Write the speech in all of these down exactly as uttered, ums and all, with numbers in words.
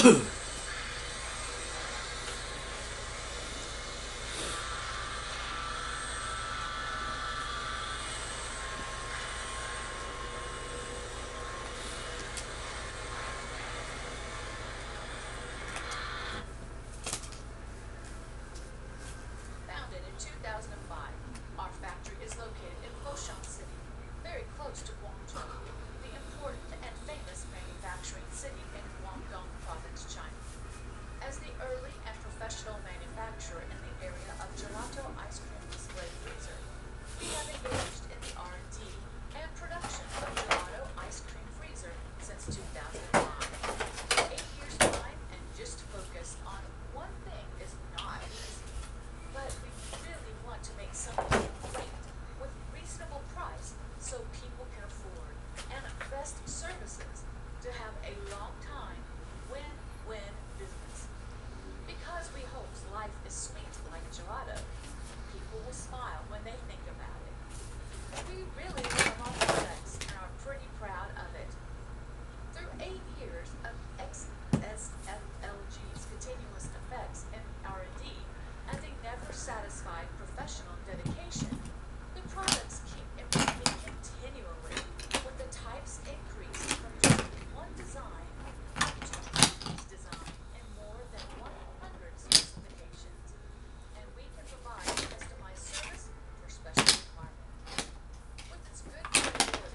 Founded in two thousand five, our factory is located in Foshan City, very close to Guangzhou, the important and famous manufacturing city in Guangdong Province, China. As the early and professional manufacturer in the area of gelato ice cream display freezer, we have engaged in the R and D and D and production of gelato ice cream freezer since two thousand five. Eight years' time and just focus on one thing is not easy. But we really want to make something great with reasonable price so people can afford and best services to have a long time win-win business. Because we hope life is sweet like gelato, people will smile when they think about it. We really love our products and are pretty proud of it. Through eight years of X S F L G's continuous effects in R and D and a never-satisfied professional dedication, the products keep improving continually, with the types increased from just one design to each design in more than one hundred specifications, and we can provide customized service for special requirements. With its good quality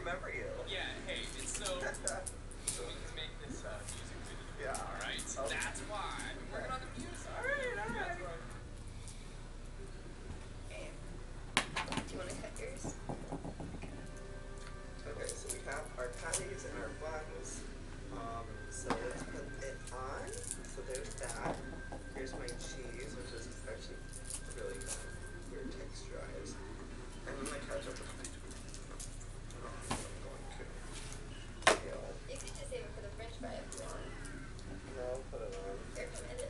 remember you. Yeah, hey, it's so, so we can make this uh, music video. Yeah. Alright? So Okay. that's why I've been working on the music. Alright, alright. That's right. Okay. Do you want to cut yours? Okay, so we have our patties and our buns. Um, so let's put it on. So there's that. Here's my cheese, which is actually really kind of weird texturized. And then my ketchup. Oh, I'm going to kill. You could just save it for the french fry if you want. No, put it on. Here, come in it.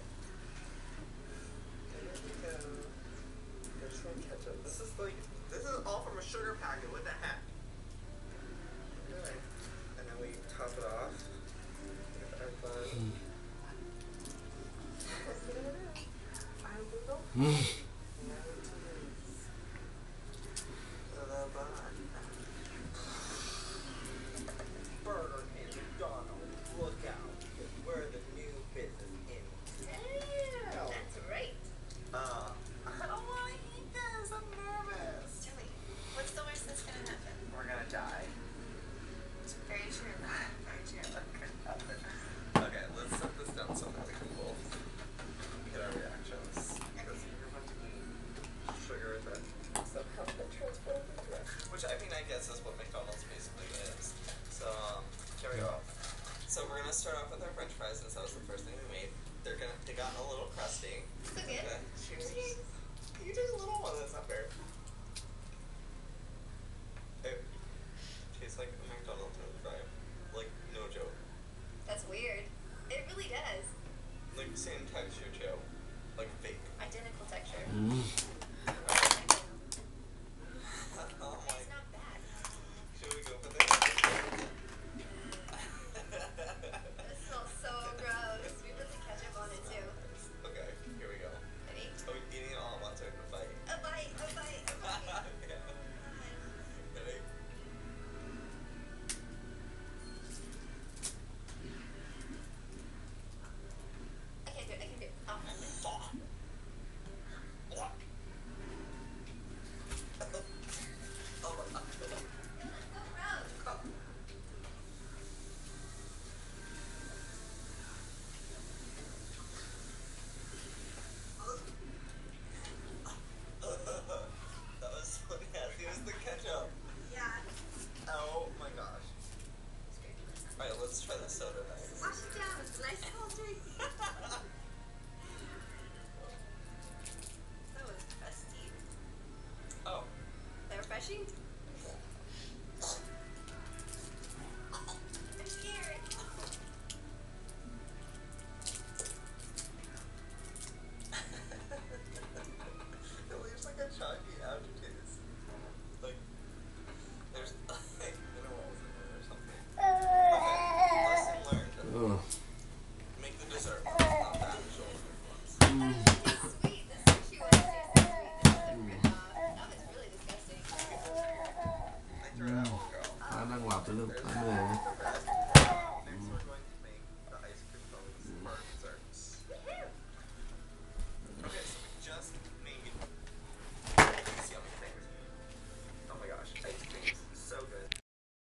There we go. There's my ketchup. This is like, this is all from a sugar packet. What the heck? Alright. And then we top it off with our bun. The bun. Burger King, McDonald's, look out. We're the new business in Damn, that's right. Uh, I don't want to eat this. I'm nervous. Joey, what's the worst that's gonna happen? We're gonna die. Very true. Very true. Okay, let's set this down so that we can both get our reactions. Because you're about to eat sugar that somehow that transforms into that. Which, I mean, I guess is what McDonald's basically is. So, um, here we go. So we're gonna start off with our french fries since that was the first thing we made. They're gonna, they got a little crusty. So good. Okay, cheers. You take a little one, that's not fair. It tastes like a McDonald's french fry. Like, no joke. That's weird. It really does. Like, same texture, too. Like, fake. Identical texture. Oh my. It's not bad. Should we go for this? This smells so gross. We put the ketchup on it too. Okay, here we go. Ready? Are we eating it all at once or in a bite? A bite, a bite, a bite. Yeah. Ready? I can't do it, I can do it. Oh, Oh my God. so gross. That was so nasty. It was the ketchup. Yeah. Oh my gosh. Alright, let's try the soda next. Wash it down. It's nice salty. That was crusty. Oh. That refreshing? I'm scared. It leaves like a chalky aftertaste. Like, there's like minerals in it or something. Okay, lesson learned. Make the dessert ones, not the actual food ones. That was sweet. The sushi was tasted sweet. This is a written off. That was really disgusting. I threw it out, girl. Nó đang lọc từ lúc nó